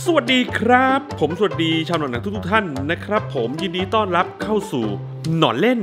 สวัสดีครับผมสวัสดีชาวหนอนหนังทุกท่านนะครับผมยินดีต้อนรับเข้าสู่หนอนเล่น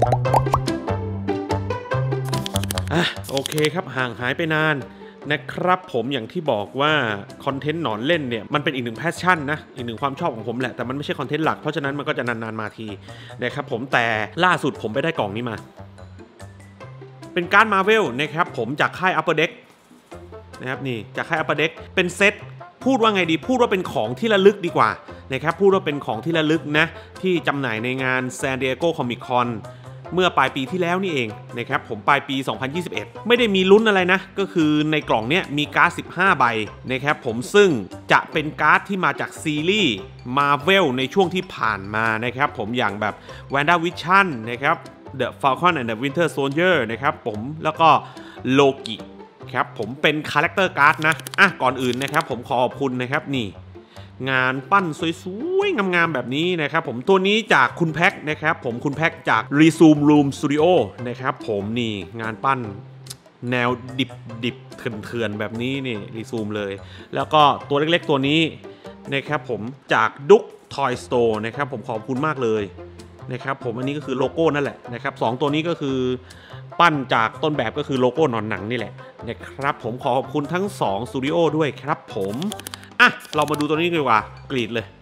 โอเคครับห่างหายไปนานนะครับผมอย่างที่บอกว่าคอนเทนต์หนอนเล่นเนี่ยมันเป็นอีกหนึ่งแพชชั่นนะอีกหนึ่งความชอบของผมแหละแต่มันไม่ใช่คอนเทนต์หลักเพราะฉะนั้นมันก็จะนานๆมาทีนะครับผมแต่ล่าสุดผมไปได้กล่องนี้มาเป็นการ์ดมาร์เวลนะครับผมจากค่าย Upper Deck นะครับนี่จากค่าย Upper Deck เป็นเซตพูดว่าไงดีพูดว่าเป็นของที่ระลึกดีกว่านะครับพูดว่าเป็นของที่ระลึกนะที่จำหน่ายในงาน San Diego Comic Con เมื่อปลายปีที่แล้วนี่เองนะครับผมปลายปี 2021 ไม่ได้มีลุ้นอะไรนะก็คือในกล่องเนี้ยมีการ์ด15 ใบนะครับผมซึ่งจะเป็นการ์ดที่มาจากซีรีส์ Marvel ในช่วงที่ผ่านมานะครับผมอย่างแบบ WandaVision นะครับ The Falcon and the Winter Soldier นะครับผมแล้วก็โลกิครับผมเป็นคาแรคเตอร์การ์ดนะก่อนอื่นนะครับผมขอบคุณนะครับนี่งานปั้นสวยๆงามๆแบบนี้นะครับผมตัวนี้จากคุณแพ็คนะครับผมคุณแพ็คจาก Resume Room Studio นะครับผมนี่งานปั้นแนวดิบเถื่อนๆแบบนี้นี่ Resume เลยแล้วก็ตัวเล็กๆตัวนี้นะครับผมจากดุ๊ก Toy Store นะครับผมขอบคุณมากเลยนะครับผมอันนี้ก็คือโลโก้นั่นแหละนะครับ2ตัวนี้ก็คือปั้นจากต้นแบบก็คือโลโก้หนอนหนังนี่แหละนะครับผมขอบคุณทั้ง2สตูดิโอด้วยครับผมเรามาดูตัวนี้ดีกว่ากรีดเลย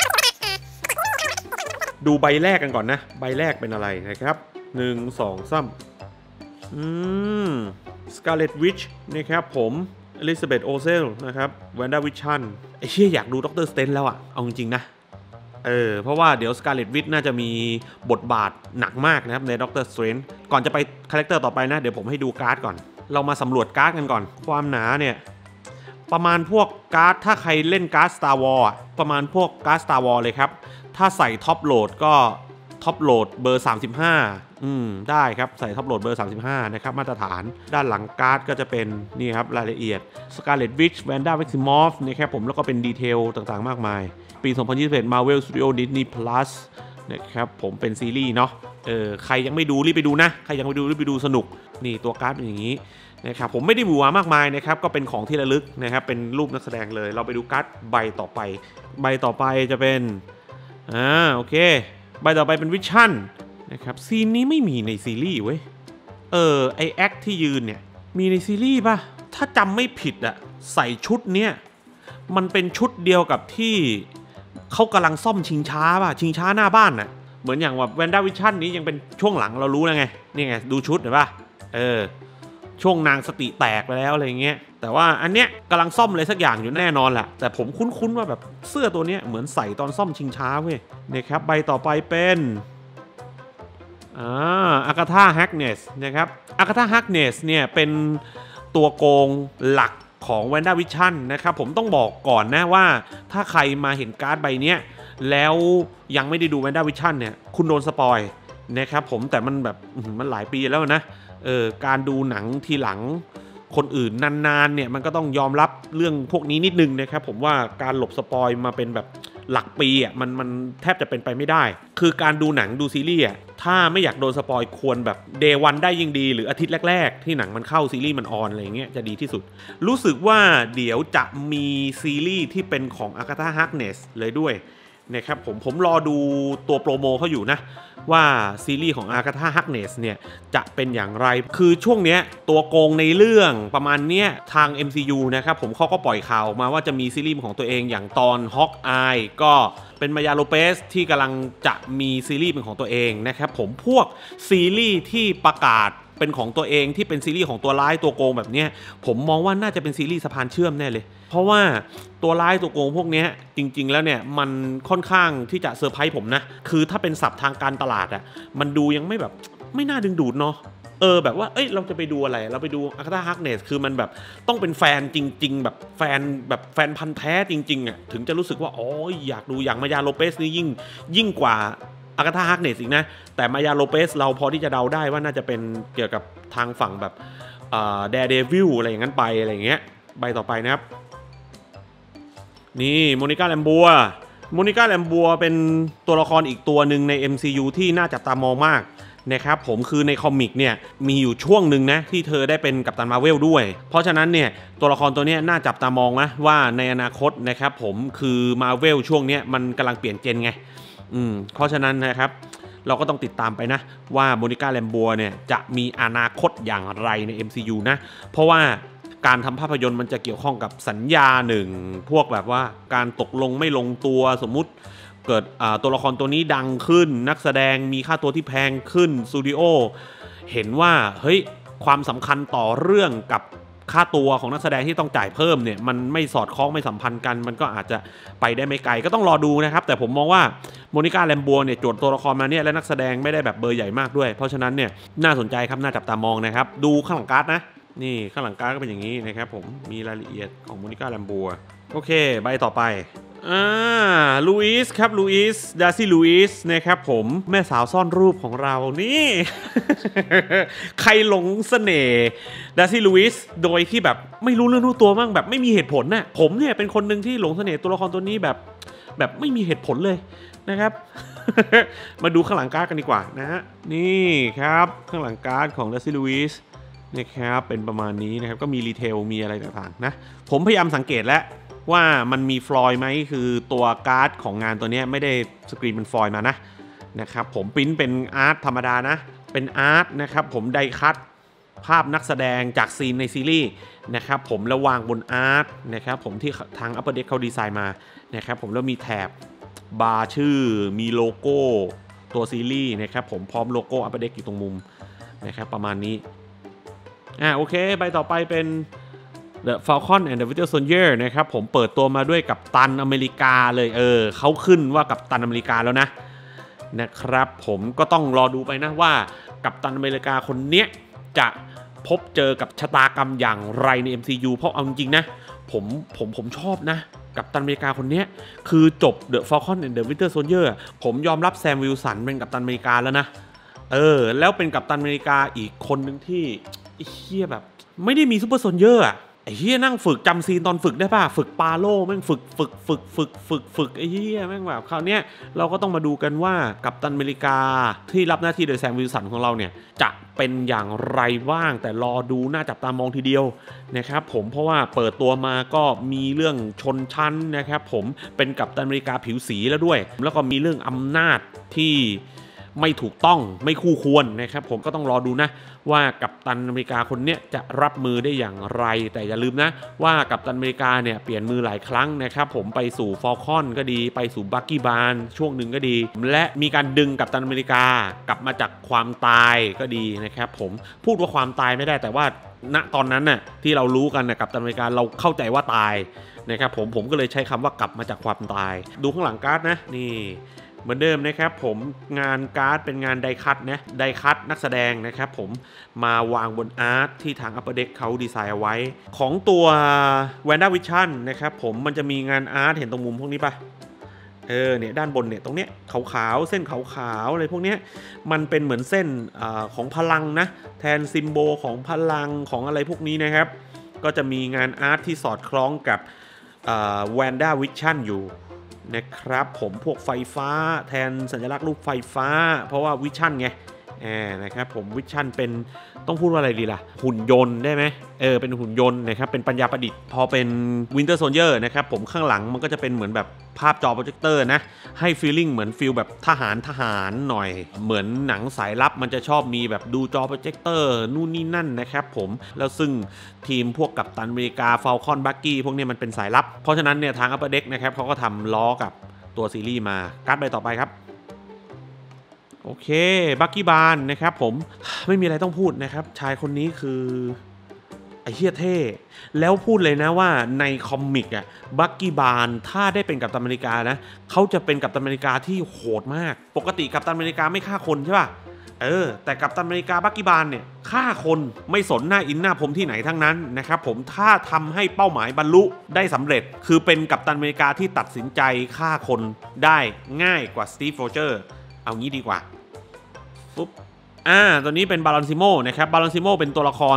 ดูใบแรกกันก่อนนะใบแรกเป็นอะไรนะครับ1 2 3Scarlet Witch นะครับผม Elizabeth Olsen นะครับ WandaVision ไอ้เชี่ยอยากดูด็อกเตอร์สเตนแล้วเอาจริงๆนะเพราะว่าเดี๋ยว Scarlet Witch น่าจะมีบทบาทหนักมากนะครับใน Doctor Strange ก่อนจะไปคาแรคเตอร์ต่อไปนะเดี๋ยวผมให้ดูการ์ดก่อนเรามาสำรวจการ์ดกันก่อนความหนาเนี่ยประมาณพวกการ์ดถ้าใครเล่นการ์ด Star Wars ประมาณพวกการ์ด Star Wars เลยครับถ้าใส่ท็อปโหลดก็ท็อปโหลดเบอร์35ได้ครับใส่ท็อปโหลดเบอร์35นะครับมาตรฐานด้านหลังการ์ดก็จะเป็นนี่ครับรายละเอียด Scarlet Witch Wanda Maximoff นะครับผมแล้วก็เป็นดีเทลต่างๆมากมายปี 2021 Marvel Studio Disney Plus นะครับผมเป็นซีรีส์เนาะใครยังไม่ดูรีบไปดูนะใครยังไม่ดูรีบไปดูสนุกนี่ตัวการ์ดเป็นอย่างนี้นะครับผมไม่ได้บูมากมายนะครับก็เป็นของที่ระลึกนะครับเป็นรูปนักแสดงเลยเราไปดูการ์ดใบต่อไปจะเป็นโอเคใบต่อไปเป็นวิชั่นนะครับซีนนี้ไม่มีในซีรีส์เว้ยไอแอคที่ยืนเนี่ยมีในซีรีส์ป่ะถ้าจำไม่ผิดใส่ชุดเนี้ยมันเป็นชุดเดียวกับที่เขากำลังซ่อมชิงช้าป่ะชิงช้าหน้าบ้านเหมือนอย่างแบบแวนด้าวิชั่นนี้ยังเป็นช่วงหลังเรารู้แล้วไงนี่ไงดูชุดเห็นป่ะช่วงนางสติแตกไปแล้วอะไรเงี้ยแต่ว่าอันเนี้ยกำลังซ่อมอะไรสักอย่างอยู่แน่นอนแหละแต่ผมคุ้นๆว่าแบบเสื้อตัวเนี้ยเหมือนใส่ตอนซ่อมชิงช้าเว้ยนะครับใบต่อไปเป็นอากาธาฮักเนสนะครับอากาธาฮักเนสเนี่ยเป็นตัวโกงหลักของ WandaVision นะครับผมต้องบอกก่อนนะว่าถ้าใครมาเห็นการ์ดใบเนี้ยแล้วยังไม่ได้ดู WandaVision เนี่ยคุณโดนสปอยนะครับผมแต่มันแบบมันหลายปีแล้วนะการดูหนังทีหลังคนอื่นนานๆเนี่ยมันก็ต้องยอมรับเรื่องพวกนี้นิดนึงนะครับผมว่าการหลบสปอยมาเป็นแบบหลักปีมันแทบจะเป็นไปไม่ได้คือการดูหนังดูซีรีส์ถ้าไม่อยากโดนสปอยควรแบบเดย์วันได้ยิ่งดีหรืออาทิตย์แรกๆที่หนังมันเข้าซีรีส์มันออนอะไรเงี้ยจะดีที่สุดรู้สึกว่าเดี๋ยวจะมีซีรีส์ที่เป็นของอากาธาฮักเนสเลยด้วยนะครับผมรอดูตัวโปรโมเขาอยู่นะว่าซีรีส์ของอากาธาฮักเนสเนี่ยจะเป็นอย่างไรคือช่วงเนี้ยตัวโกงในเรื่องประมาณเนี้ยทาง MCU นะครับผมเขาก็ปล่อยข่าวมาว่าจะมีซีรีส์ของตัวเองอย่างตอนฮอคอายก็เป็นมายาโลเปสที่กำลังจะมีซีรีส์เป็นของตัวเองนะครับผมพวกซีรีส์ที่ประกาศเป็นของตัวเองที่เป็นซีรีส์ของตัวร้ายตัวโกงแบบนี้ผมมองว่าน่าจะเป็นซีรีส์สะพานเชื่อมแน่เลยเพราะว่าตัวร้ายตัวโกงพวกนี้จริงๆแล้วเนี่ยมันค่อนข้างที่จะเซอร์ไพรส์ผมนะคือถ้าเป็นศัพท์ทางการตลาดมันดูยังไม่แบบไม่น่าดึงดูดเนาะแบบว่าเราจะไปดูอะไรเราไปดูอากาธาฮักเนสคือมันแบบต้องเป็นแฟนจริงๆแบบแฟนพันธุ์แท้จริงๆถึงจะรู้สึกว่าอยากดูอย่างมายาโลเปสนี่ยิ่งกว่าอากาธาฮักเนสอีกนะแต่มายาโลเปสเราพอที่จะเดาได้ว่าน่าจะเป็นเกี่ยวกับทางฝั่งแบบแดร์เดวิลอะไรอย่างนั้นไปอะไรอย่างเงี้ยใบต่อไปนะครับนี่โมนิก้าแลมบัวเป็นตัวละครอีกตัวหนึ่งใน MCU ที่น่าจับตามองมากนะครับผมคือในคอมิกเนี่ยมีอยู่ช่วงหนึ่งนะที่เธอได้เป็นกัปตันมาร์เวลด้วยเพราะฉะนั้นเนี่ยตัวละครตัวนี้น่าจับตามองนะว่าในอนาคตนะครับผมคือมาร์เวลช่วงนี้มันกำลังเปลี่ยนเจนไงเพราะฉะนั้นนะครับเราก็ต้องติดตามไปนะว่าโมนิก้าแรมบัวเนี่ยจะมีอนาคตอย่างไรใน MCU นะเพราะว่าการทำภาพยนตร์มันจะเกี่ยวข้องกับสัญญาหนึ่งพวกแบบว่าการตกลงไม่ลงตัวสมมุติเกิดตัวละครตัวนี้ดังขึ้นนักแสดงมีค่าตัวที่แพงขึ้นสตูดิโอเห็นว่าเฮ้ยความสำคัญต่อเรื่องกับค่าตัวของนักแสดงที่ต้องจ่ายเพิ่มเนี่ยมันไม่สอดคล้องไม่สัมพันธ์กันมันก็อาจจะไปได้ไม่ไกลก็ต้องรอดูนะครับแต่ผมมองว่าโมนิก้าแรมบัวเนี่ยโจทย์ตัวละครมาเนี่ยและนักแสดงไม่ได้แบบเบอร์ใหญ่มากด้วยเพราะฉะนั้นเนี่ยน่าสนใจครับน่าจับตามองนะครับดูข้างหลังการ์ดนะนี่ข้างหลังการ์ดก็เป็นอย่างนี้นะครับผมมีรายละเอียดของโมนิก้าแรมบัวโอเคใบต่อไปลูอิสครับลูอิสดาร์ซี่ลูอิสนะครับผมแม่สาวซ่อนรูปของเรานี่ ใครหลงเสน่ห์ดาร์ซี่ลูอิสโดยที่แบบไม่รู้เรื่องรู้ตัวบ้างแบบไม่มีเหตุผลน่ะผมเนี่ยเป็นคนหนึ่งที่หลงเสน่ห์ตัวละครตัวนี้แบบไม่มีเหตุผลเลยนะครับ มาดูข้างหลังการ์ดกันดีกว่านะฮะนี่ครับข้างหลังการ์ดของดาร์ซี่ลูอิสนะครับเป็นประมาณนี้นะครับก็มีรีเทลมีอะไรต่างๆนะผมพยายามสังเกตแล้วว่ามันมีฟลอยไหมคือตัวการ์ดของงานตัวนี้ไม่ได้สกรีนเป็นฟลอยมานะครับผมปริ้นเป็นอาร์ตธรรมดานะเป็นอาร์ตนะครับผมไดคัตภาพนักแสดงจากซีนในซีรีส์นะครับผมแล้ววางบนอาร์ตนะครับผมที่ทาง Upper Deck เขาดีไซน์มานะครับผมแล้วมีแถบบาร์ชื่อมีโลโก้ตัวซีรีส์นะครับผมพร้อมโลโก้ Upper Deck อยู่ตรงมุมนะครับประมาณนี้โอเคใบต่อไปเป็น The Falcon and the Winter Soldier นะครับผมเปิดตัวมาด้วยกัปตันอเมริกาเลยเขาขึ้นว่ากัปตันอเมริกาแล้วนะครับผมก็ต้องรอดูไปนะว่ากัปตันอเมริกาคนเนี้ยจะพบเจอกับชะตากรรมอย่างไรใน MCU เพราะเอาจริงๆนะผมชอบนะกัปตันอเมริกาคนเนี้ยคือจบ The Falcon and the Winter Soldier ผมยอมรับแซมวิลสันเป็นกัปตันอเมริกาแล้วนะแล้วเป็นกัปตันอเมริกาอีกคนนึงที่เฮียแบบไม่ได้มีซูเปอร์โซลเยอร์ไอ้เฮียนั่งฝึกจำซีนตอนฝึกได้ป่ะฝึกปาโล่แม่งฝึกไอ้เฮียแม่งแบบคราวเนี้ยเราก็ต้องมาดูกันว่ากัปตันอเมริกาที่รับหน้าที่โดยแซมวิลสันของเราเนี่ยจะเป็นอย่างไรบ้างแต่รอดูน่าจับตามองทีเดียวนะครับผมเพราะว่าเปิดตัวมาก็มีเรื่องชนชั้นนะครับผมเป็นกัปตันอเมริกาผิวสีแล้วด้วยแล้วก็มีเรื่องอำนาจที่ไม่ถูกต้องไม่คู่ควรนะครับผมก็ต้องรอดูนะว่ากัปตันอเมริกาคนเนี้ยจะรับมือได้อย่างไรแต่อย่าลืมนะว่ากัปตันอเมริกาเนี่ยเปลี่ยนมือหลายครั้งนะครับผมไปสู่ฟอลคอนก็ดีไปสู่บักกี้บาร์นช่วงหนึ่งก็ดีและมีการดึงกัปตันอเมริกากลับมาจากความตายก็ดีนะครับผมพูดว่าความตายไม่ได้แต่ว่าณตอนนั้นน่ะที่เรารู้กันนะกัปตันอเมริกาเราเข้าใจว่าตายนะครับผมก็เลยใช้คำว่ากลับมาจากความตายดูข้างหลังการ์ดนะนี่เหมือนเดิมนะครับผมงานการ์ดเป็นงานไดคัตนะไดคัตนักแสดงนะครับผมมาวางบนอาร์ตที่ทาง Upper Deck เขาดีไซน์เอาไว้ของตัว WandaVision นะครับผมมันจะมีงานอาร์ตเห็นตรงมุมพวกนี้ปะเนี่ยด้านบนเนี่ยตรงเนี้ยขาวๆเส้นขาวๆอะไรพวกเนี้ยมันเป็นเหมือนเส้นของพลังนะแทนซิมโบลของพลังของอะไรพวกนี้นะครับก็จะมีงานอาร์ตที่สอดคล้องกับWandaVision อยู่นะครับผมพวกไฟฟ้าแทนสัญลักษณ์รูปไฟฟ้าเพราะว่าวิชั่นไงนะครับผมวิชั่นเป็นต้องพูดว่าอะไรดีล่ะหุ่นยนต์ได้ไหมเป็นหุ่นยนต์นะครับเป็นปัญญาประดิษฐ์พอเป็น Winter Soldier นะครับผมข้างหลังมันก็จะเป็นเหมือนแบบภาพจอโปรเจคเตอร์นะให้ฟีลลิ่งเหมือนฟีลแบบทหารหน่อยเหมือนหนังสายลับมันจะชอบมีแบบดูจอโปรเจคเตอร์นู่นนี่นั่นนะครับผมแล้วซึ่งทีมพวกกัปตันอเมริกาฟอลคอนบักกี้พวกนี้มันเป็นสายลับเพราะฉะนั้นเนี่ยทาง Upper Deck นะครับเขาก็ทำล้อกับตัวซีรีส์มาการ์ดใบต่อไปครับโอเคบักกี้บาร์นนะครับผมไม่มีอะไรต้องพูดนะครับชายคนนี้คือไอ้เหี้ยเท่แล้วพูดเลยนะว่าในคอมิกอะบักกี้บาร์นถ้าได้เป็นกัปตันอเมริกานะเขาจะเป็นกัปตันอเมริกาที่โหดมากปกติกัปตันอเมริกาไม่ฆ่าคนใช่ป่ะแต่กัปตันอเมริกาบักกี้บาร์นเนี่ยฆ่าคนไม่สนหน้าอินหน้าผมที่ไหนทั้งนั้นนะครับผมถ้าทำให้เป้าหมายบรรลุได้สำเร็จคือเป็นกัปตันอเมริกาที่ตัดสินใจฆ่าคนได้ง่ายกว่าสตีฟ โรเจอร์เอางี้ดีกว่าปุ๊บตัวนี้เป็นบาลอนซิโมนะครับบาลอนซิโมเป็นตัวละคร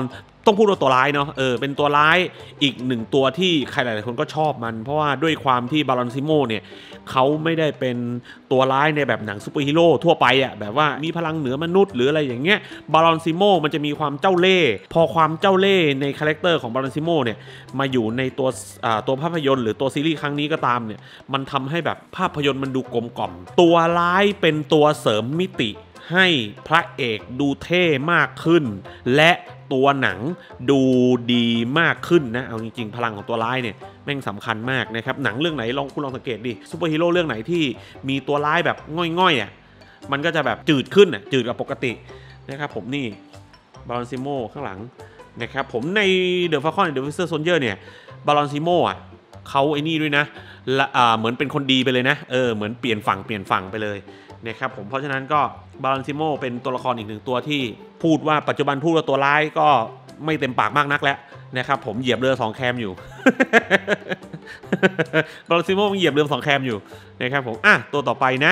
ต้องพูดว่าตัวร้ายเนาะเป็นตัวร้ายอีกหนึ่งตัวที่ใครหลายๆคนก็ชอบมันเพราะว่าด้วยความที่บาลอนซิโมเนี่ยเขาไม่ได้เป็นตัวร้ายในแบบหนังซูเปอร์ฮีโร่ทั่วไปอ่ะแบบว่ามีพลังเหนือมนุษย์หรืออะไรอย่างเงี้ยบาลอนซิโมมันจะมีความเจ้าเล่ห์พอความเจ้าเล่ห์ในคาแรคเตอร์ของบาลอนซิโมเนี่ยมาอยู่ในตัวภาพยนตร์หรือตัวซีรีส์ครั้งนี้ก็ตามเนี่ยมันทำให้แบบภาพยนตร์มันดูกลมกล่อมตัวร้ายเป็นตัวเสริมมิติให้พระเอกดูเท่มากขึ้นและตัวหนังดูดีมากขึ้นนะเอาจริงๆพลังของตัวร้ายเนี่ยแม่งสำคัญมากนะครับหนังเรื่องไหนคุณลองสังเกตดิซูเปอร์ฮีโร่เรื่องไหนที่มีตัวร้ายแบบง่อยๆอ่ะมันก็จะแบบจืดขึ้นอ่ะจืดกว่าปกตินะครับผมนี่บาลอนซิโมข้างหลังนะครับผมใน The Falcon and the Winter Soldier เนี่ยบาลอนซิโมอ่ะเขาไอ้นี่ด้วยนะเหมือนเป็นคนดีไปเลยนะเหมือนเปลี่ยนฝั่งไปเลยนะครับผมเพราะฉะนั้นก็บาลอนซิโมเป็นตัวละครอีกหนึ่งตัวที่พูดว่าปัจจุบันพูดว่าตัวร้ายก็ไม่เต็มปากมากนักแล้วนะครับผมเหยียบเรือ2แคมอยู่ บาลอนซิโมเหยียบเรือ2แคมอยู่นะครับผมตัวต่อไปนะ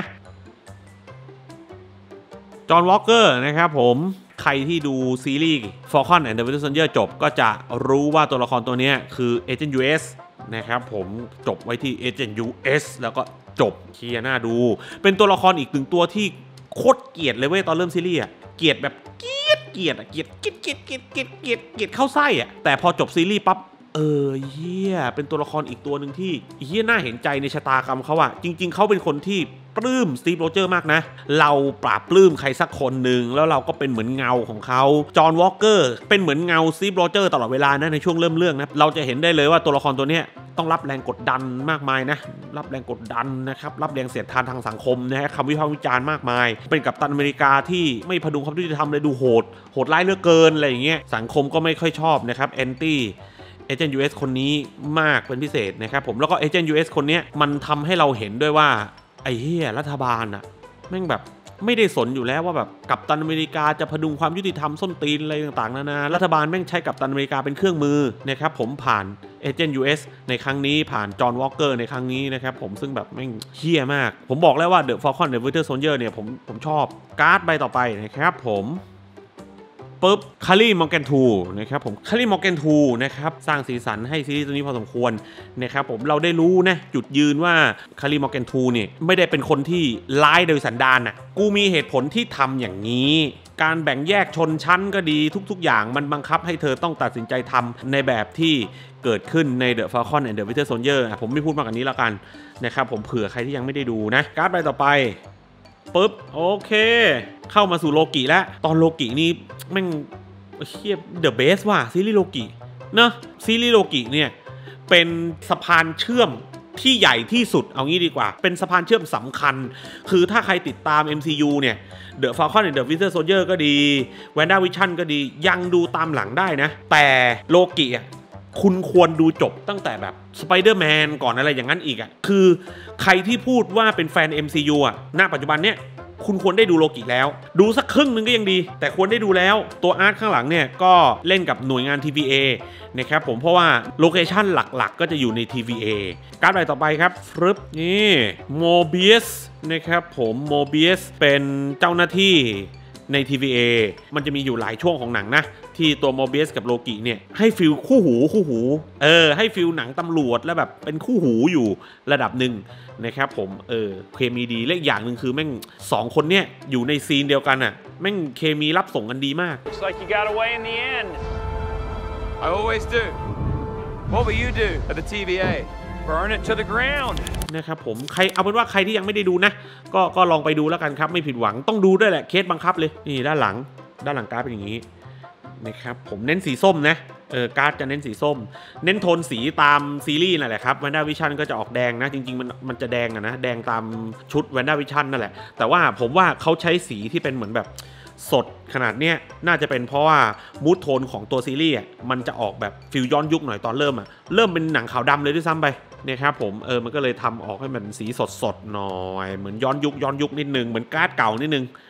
จอห์นวอลเกอร์นะครับผมใครที่ดูซีรีส์ Falcon and the Winter Soldier จบก็จะรู้ว่าตัวละครตัวนี้คือ Agent US นะครับผมจบไว้ที่ Agent US แล้วก็จบเคลียร์หน้าดูเป็นตัวละครอีกหนึ่งตัวที่โคตรเกลียดเลยเว้ยตอนเริ่มซีรีส์เกลียดแบบเกลียดเข้าไส้แต่พอจบซีรีส์ปั๊บเฮียเป็นตัวละครอีกตัวหนึ่งที่เฮียน่าเห็นใจในชะตากรรมเขาจริงๆเขาเป็นคนที่ปลื้มสตีฟโรเจอร์มากนะเราปราบปลื้มใครสักคนหนึ่งแล้วเราก็เป็นเหมือนเงาของเขาจอห์นวอลเกอร์เป็นเหมือนเงาสตีฟโรเจอร์ตลอดเวลานะในช่วงเริ่มเรื่องนะเราจะเห็นได้เลยว่าตัวละครตัวนี้ต้องรับแรงกดดันมากมายนะรับแรงกดดันนะครับรับแรงเสียดทานทางสังคมนะฮะคำวิพากษ์วิจารณ์มากมายเป็นกัปตันอเมริกาที่ไม่พดุงความยุติธรรมเลยดูโหดร้ายเหลือเกินอะไรอย่างเงี้ยสังคมก็ไม่ค่อยชอบนะครับแอนตี้Agent US คนนี้มากเป็นพิเศษนะครับผมแล้วก็ Agent US คนนี้มันทำให้เราเห็นด้วยว่าไอ้เหี้ยรัฐบาลอะแม่งแบบไม่ได้สนอยู่แล้วว่าแบบกัปตันอเมริกาจะพดุงความยุติธรรมส้นตีนอะไรต่างๆนานารัฐบาลแม่งใช้กัปตันอเมริกาเป็นเครื่องมือนะครับผมผ่าน Agent US ในครั้งนี้ผ่านจอห์นวอลเกอร์ในครั้งนี้นะครับผมซึ่งแบบแม่งเหี้ยมากผมบอกแล้วว่า The Falcon and the Winter Soldier เนี่ยผมชอบการ์ดใบต่อไปนะครับผมปุ๊บคารีมอร์แกนทูนะครับผมคารีมอร์แกนทูนะครับสร้างสีสันให้ซีรีส์ตัวนี้พอสมควรนะครับผมเราได้รู้นะจุดยืนว่าคารีมอร์แกนทูเนี่ยไม่ได้เป็นคนที่ร้ายโดยสันดานกูมีเหตุผลที่ทำอย่างนี้การแบ่งแยกชนชั้นก็ดีทุกๆอย่างมันบังคับให้เธอต้องตัดสินใจทำในแบบที่เกิดขึ้นใน The Falcon and the Winter Soldier ผมไม่พูดมากกว่านี้แล้วกันนะครับผมเผื่อใครที่ยังไม่ได้ดูนะการ์ดใบต่อไปปุ๊บโอเคเข้ามาสู่โลกิแล้วตอนโลกินี่แม่งเฮียเดอะเบสว่ะซีรีส์โลกิเนอะซีรีส์โลกิเนี่ยเป็นสะพานเชื่อมที่ใหญ่ที่สุดเอางี้ดีกว่าเป็นสะพานเชื่อมสำคัญคือถ้าใครติดตาม MCU เนี่ย The Falcon and the Winter Soldier ก็ดี WandaVision ก็ดียังดูตามหลังได้นะแต่โลกิคุณควรดูจบตั้งแต่แบบ Spider-Man ก่อนอะไรอย่างนั้นอีกคือใครที่พูดว่าเป็นแฟน MCU ณปัจจุบันเนี่ยคุณควรได้ดูโลกิแล้วดูสักครึ่งนึงก็ยังดีแต่ควรได้ดูแล้วตัวอาร์ตข้างหลังเนี่ยก็เล่นกับหน่วยงาน TVA นะครับผมเพราะว่าโลเคชั่นหลักๆก็จะอยู่ใน TVA การ์ดใบต่อไปครับฟรึบนี่โมเบียสนะครับผมโมเบียสเป็นเจ้าหน้าที่ใน TVA มันจะมีอยู่หลายช่วงของหนังนะที่ตัวโมเบียสกับโลกิเนี่ยให้ฟิลคู่หูให้ฟิลหนังตำรวจแล้วแบบเป็นคู่หูอยู่ระดับหนึ่งนะครับผมเคมีดีและอย่างหนึ่งคือแม่ง2คนเนี่ยอยู่ในซีนเดียวกันแม่งเคมีรับส่งกันดีมาก Looks like you got away in the end. I always do. What will you do at the TVA? Burn it to the ground. นะครับผมใครเอาเป็นว่าใครที่ยังไม่ได้ดูนะก็ลองไปดูแล้วกันครับไม่ผิดหวังต้องดูด้วยแหละเคสบังคับเลยนี่ด้านหลังการ์ดเป็นอย่างนี้นะครับผมเน้นสีส้มนะการ์ดจะเน้นสีส้มเน้นโทนสีตามซีรีส์นั่นแหละครับ WandaVision ก็จะออกแดงนะจริงๆมันจะแดงนะแดงตามชุด WandaVision นั่นแหละแต่ว่าผมว่าเขาใช้สีที่เป็นเหมือนแบบสดขนาดเนี้ยน่าจะเป็นเพราะว่ามูดโทนของตัวซีรีส์มันจะออกแบบฟิลย้อนยุคหน่อยตอนเริ่มเริ่มเป็นหนังขาวดำเลยด้วยซ้ำไปเนี่ยครับผมมันก็เลยทำออกให้มันสีสดๆหน่อยเหมือนย้อนยุคนิดนึงเหมือนการ์ดเก่านิดนึง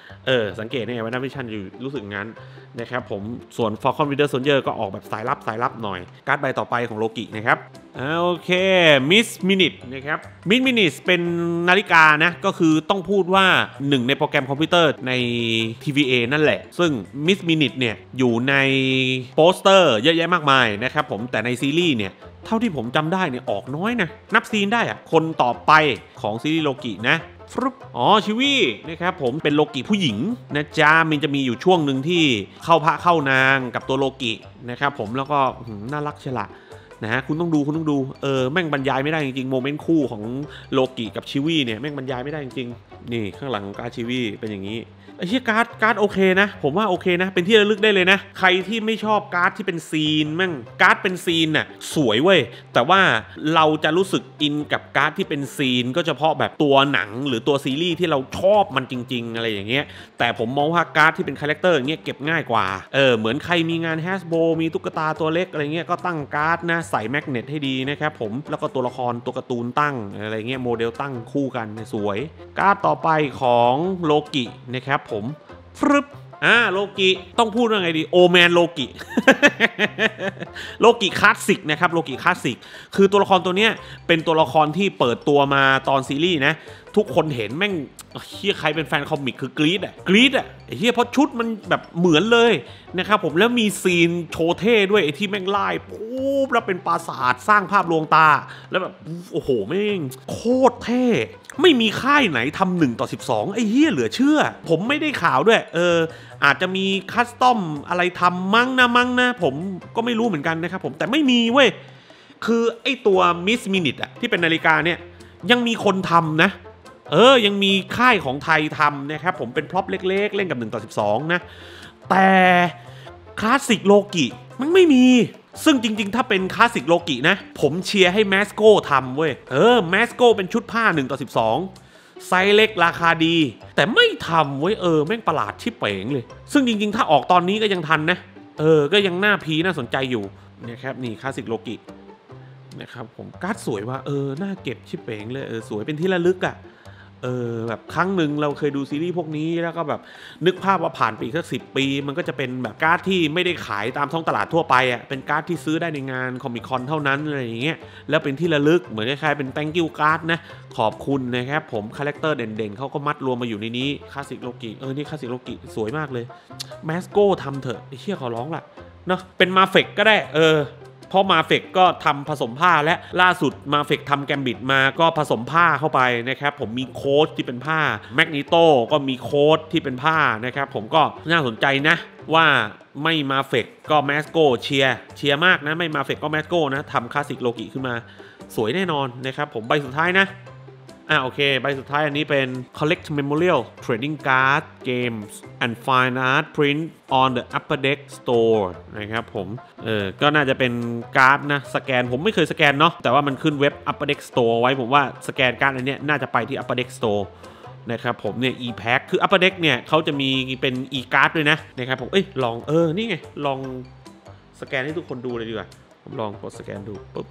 สังเกตเนี่ยว่านักวิชั่นอยู่รู้สึกงั้นนะครับผมส่วน Falcon Winter Soldier ก็ออกแบบสายลับหน่อยการ์ดใบต่อไปของโลกินะครับโอเค Miss Minute นะครับ Miss Minute เป็นนาฬิกานะก็คือต้องพูดว่า1ในโปรแกรมคอมพิวเตอร์ใน TVA นั่นแหละซึ่ง Miss Minute เนี่ยอยู่ในโปสเตอร์เยอะแยะมากมายนะครับผมแต่ในซีรีส์เนี่ยเท่าที่ผมจำได้เนี่ยออกน้อยนะนับซีนได้อะคนต่อไปของซีรีส์โลกินะชิวี่นะครับผมเป็นโลกิผู้หญิงนะจ๊ะมันจะมีอยู่ช่วงหนึ่งที่เข้าพระเข้านางกับตัวโลกินะครับผมแล้วก็น่ารักเชละนะฮะคุณต้องดูแม่งบรรยายไม่ได้จริงๆโมเมนต์คู่ของโลกิกับชิวี่เนี่ยแม่งบรรยายไม่ได้จริงๆนี่ข้างหลังของการชิวี่เป็นอย่างนี้ไอ้เหี้ยการ์ดโอเคนะผมว่าโอเคนะเป็นที่ระลึกได้เลยนะใครที่ไม่ชอบการ์ดที่เป็นซีนแม่งการ์ดเป็นซีนน่ะสวยเว้ยแต่ว่าเราจะรู้สึกอินกับการ์ดที่เป็นซีนก็เฉพาะแบบตัวหนังหรือตัวซีรีส์ที่เราชอบมันจริงๆอะไรอย่างเงี้ยแต่ผมมองว่าการ์ดที่เป็นคาแรคเตอร์อย่างเงี้ยเก็บง่ายกว่าเหมือนใครมีงานแฮสโบมีตุ๊กตาตัวเล็กอะไรเงี้ยก็ตั้งการ์ดนะใส่แมกเนตให้ดีนะครับผมแล้วก็ตัวละครตัวการ์ตูนตั้งอะไรเงี้ยโมเดลตั้งคู่กันสวยการ์ดต่อไปของโลกินะครับผมโลกิต้องพูดว่าไงดีโอแมนโลกิ โลกิคลาสสิกนะครับโลกิคลาสสิกคือตัวละครตัวเนี้ยเป็นตัวละครที่เปิดตัวมาตอนซีรีส์นะทุกคนเห็นแม่งเฮียใครเป็นแฟนคอมิกคือกรี๊ดเฮียเพราะชุดมันแบบเหมือนเลยนะครับผมแล้วมีซีนโชว์เท่ด้วยไอ้ที่แม่งไล่ปุ๊บแล้วเป็นปราสาทสร้างภาพลวงตาแล้วแบบโอ้โหแม่งโคตรเท่ไม่มีค่ายไหนทำ1/12ไอ้เฮียเหลือเชื่อผมไม่ได้ข่าวด้วยอาจจะมีคัสตอมอะไรทำมั้งนะผมก็ไม่รู้เหมือนกันนะครับผมแต่ไม่มีเว้ยคือไอ้ตัว Miss Minute อะที่เป็นนาฬิกาเนี่ยยังมีคนทำนะยังมีค่ายของไทยทำนะครับผมเป็นพร็อพเล็กๆเล่นกับ1/12นะแต่คลาสสิกโลกิมันไม่มีซึ่งจริงๆถ้าเป็นคลาสสิกโลกินะผมเชียร์ให้แมสโก้ทำเว้ยแมสโก้เป็นชุดผ้า1/12ไซส์เล็กราคาดีแต่ไม่ทำเว้ยแม่งประหลาดชิบเป๋งเลยซึ่งจริงๆถ้าออกตอนนี้ก็ยังทันนะก็ยังน่าน่าสนใจอยู่นะครับนี่คลาสสิกโลกินะครับผมการ์ดสวยว่าน่าเก็บชิบเป๋งเลยสวยเป็นที่ระลึกอะแบบครั้งหนึ่งเราเคยดูซีรีส์พวกนี้แล้วก็แบบนึกภาพว่าผ่านไปอีกสัก10 ปีมันก็จะเป็นแบบการ์ดที่ไม่ได้ขายตามท้องตลาดทั่วไปอ่ะเป็นการ์ดที่ซื้อได้ในงานคอมิคอนเท่านั้นอะไรอย่างเงี้ยแล้วเป็นที่ระลึกเหมือนคล้ายๆเป็น thank you card นะขอบคุณนะครับผมคาแรคเตอร์เด่นๆเขาก็มัดรวมมาอยู่ในนี้คลาสสิกโลกินี่คลาสสิกโลกิสวยมากเลยแมสโก้ทำเถอะไอ้เหี้ยขอร้องล่ะเนาะเป็นมาเฟกก็ได้เพราะมาเฟกก็ทำผสมผ้าและล่าสุดมาเฟกทำแกมบิดมาก็ผสมผ้าเข้าไปนะครับผมมีโค้ดที่เป็นผ้าแมกนิโตก็มีโค้ดที่เป็นผ้านะครับผมก็น่าสนใจนะว่าไม่มาเฟกก็แมสโกเชียร์มากนะไม่มาเฟกก็แมสโกนะทำคลาสสิกโลกิขึ้นมาสวยแน่นอนนะครับผมใบสุดท้ายนะโอเคใบสุดท้ายอันนี้เป็น Collect Memorial Trading Card Games and Fine Art Print on the Upper Deck Store นะครับผมก็น่าจะเป็นการ์ดนะสแกนผมไม่เคยสแกนเนาะแต่ว่ามันขึ้นเว็บ Upper Deck Store ไว้ผมว่าสแกนการ์ดอันนี้น่าจะไปที่ Upper Deck Store นะครับผมเนี่ย e-pack คือ Upper Deck เนี่ยเขาจะมีเป็น e-card ด้วยนะนะครับผมลองนี่ไงลองสแกนให้ทุกคนดูเลยดีกว่าผมลองกดสแกนดูปุ๊บ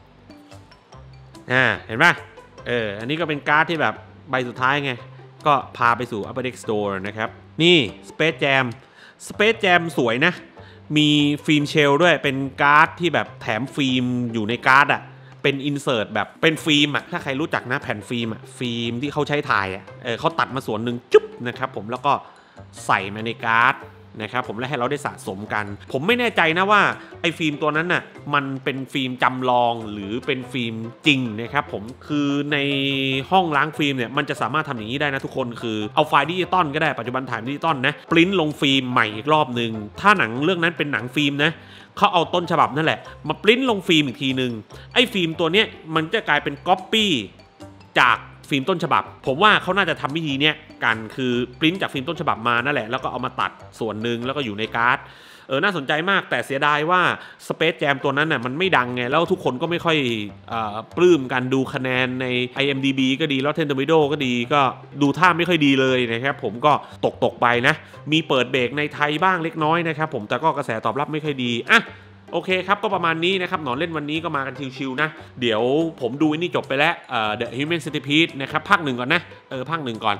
เห็นไหมอันนี้ก็เป็นการ์ดที่แบบใบสุดท้ายไงก็พาไปสู่ Upper Deck Store นะครับนี่ Space Jam สวยนะมีฟิล์มเชลด้วยเป็นการ์ดที่แบบแถมฟิล์มอยู่ในการ์ดเป็นอินเสิร์ตแบบเป็นฟิล์มถ้าใครรู้จักนะแผ่นฟิล์มฟิล์มที่เขาใช้ถ่ายเขาตัดมาส่วนหนึ่งจุ๊บนะครับผมแล้วก็ใส่มาในการ์ดนะครับผมและให้เราได้สะสมกันผมไม่แน่ใจนะว่าไอ้ฟิล์มตัวนั้นน่ะมันเป็นฟิล์มจำลองหรือเป็นฟิล์มจริงนะครับผมคือในห้องล้างฟิล์มเนี่ยมันจะสามารถทำอย่างนี้ได้นะทุกคนคือเอาไฟล์ดิจิตอลก็ได้ปัจจุบันถ่ายดิจิตอลนะปริ้นลงฟิล์มใหม่อีกรอบนึงถ้าหนังเรื่องนั้นเป็นหนังฟิล์มนะเขาเอาต้นฉบับนั่นแหละมาปริ้นลงฟิล์มอีกทีนึงไอ้ฟิล์มตัวเนี้ยมันจะกลายเป็นก๊อปปี้จากฟิล์มต้นฉบับผมว่าเขาน่าจะทำวิธีเนี้ยกันคือปริ้นจากฟิล์มต้นฉบับมานั่นแหละแล้วก็เอามาตัดส่วนหนึ่งแล้วก็อยู่ในการ์ดน่าสนใจมากแต่เสียดายว่า Space Jam ตัวนั้นน่ะมันไม่ดังไงแล้วทุกคนก็ไม่ค่อยปลื้มกันดูคะแนนใน IMDb ก็ดี Rotten Tomatoes ก็ดีก็ดูท่าไม่ค่อยดีเลยนะครับผมก็ตกไปนะมีเปิดเบรกในไทยบ้างเล็กน้อยนะครับผมแต่ก็กระแสตอบรับไม่ค่อยดีโอเคครับก็ประมาณนี้นะครับหนอนเล่นวันนี้ก็มากันชิวๆนะเดี๋ยวผมดูนี่จบไปแล้วThe Human Centipede นะครับภาค 1ก่อนนะภาค 1ก่อน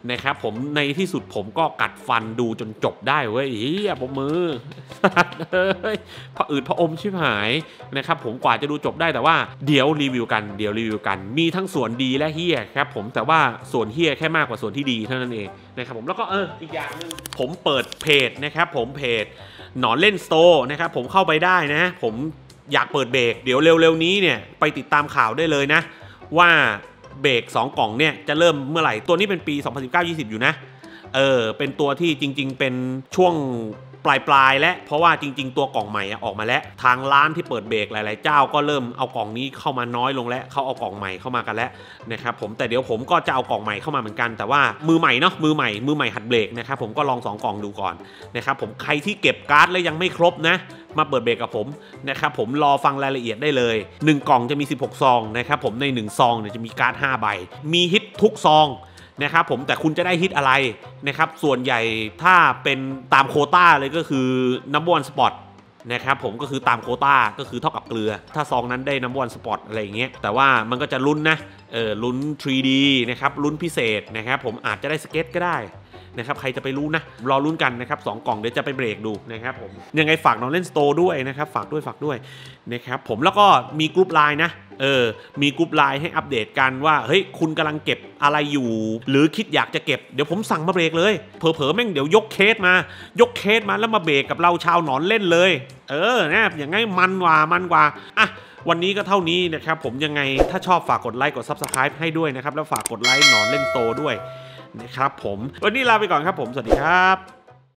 นะครับผมในที่สุดผมก็กัดฟันดูจนจบได้เว้ยเฮียปรบมือพออืดพออมชิบหายนะครับผมกว่าจะดูจบได้แต่ว่าเดี๋ยวรีวิวกันมีทั้งส่วนดีและเฮียครับผมแต่ว่าส่วนเฮียแค่มากกว่าส่วนที่ดีเท่านั้นเองนะครับผมแล้วก็อีกอย่างนึงผมเปิดเพจนะครับผมเพจหนอนเล่นสโตร์นะครับผมเข้าไปได้นะผมอยากเปิดเบรกเดี๋ยวเร็วๆนี้เนี่ยไปติดตามข่าวได้เลยนะว่าเบรก2กล่องเนี่ยจะเริ่มเมื่อไหร่ตัวนี้เป็นปี 2019-20 อยู่นะเป็นตัวที่จริงๆเป็นช่วงปลายและเพราะว่าจริงๆตัวกล่องใหม่ออกมาแล้วทางร้านที่เปิดเบรกหลายๆเจ้าก็เริ่มเอากล่องนี้เข้ามาน้อยลงแล้วเขาเอากล่องใหม่เข้ามากันแล้วนะครับผมแต่เดี๋ยวผมก็จะเอากล่องใหม่เข้ามาเหมือนกันแต่ว่ามือใหม่เนาะมือใหม่หัดเบรกนะครับผมก็ลอง2กล่องดูก่อนนะครับผมใครที่เก็บการ์ดแล้วยังไม่ครบนะมาเปิดเบรกกับผมนะครับผมรอฟังรายละเอียดได้เลย1กล่องจะมี16ซองนะครับผมใน1ซองเนี่ยจะมีการ์ด5ใบมีฮิตทุกซองนะครับผมแต่คุณจะได้ฮิตอะไรนะครับส่วนใหญ่ถ้าเป็นตามโควต้าเลยก็คือ Number One Spot นะครับผมก็คือตามโควต้าก็คือเท่ากับเกลือถ้าซองนั้นได้ Number One Spot อะไรอย่างเงี้ยแต่ว่ามันก็จะลุ้นนะลุ้น 3D นะครับลุ้นพิเศษนะครับผมอาจจะได้สเก็ตก็ได้นะครับใครจะไปรู้นะรอลุ้นกันนะครับ2กล่องเดี๋ยวจะไปเบรกดูนะครับผมยังไงฝากน้องเล่นสโตร์ด้วยนะครับฝากด้วยนะครับผมแล้วก็มีกลุ่มไลน์นะมีกลุ่มไลน์ให้อัปเดตกันว่าเฮ้ยคุณกำลังเก็บอะไรอยู่หรือคิดอยากจะเก็บเดี๋ยวผมสั่งมาเบรกเลยเผลอๆแม่งเดี๋ยวยกเคสมาแล้วมาเบรกกับเราชาวหนอนเล่นเลยนะอย่างไงมันกว่าอ่ะวันนี้ก็เท่านี้นะครับผมยังไงถ้าชอบฝากกดไลค์กด Subscribe ให้ด้วยนะครับแล้วฝากกดไลค์หนอนเล่นโตด้วยนะครับผมวันนี้ลาไปก่อนครับผมสวัสดีครับ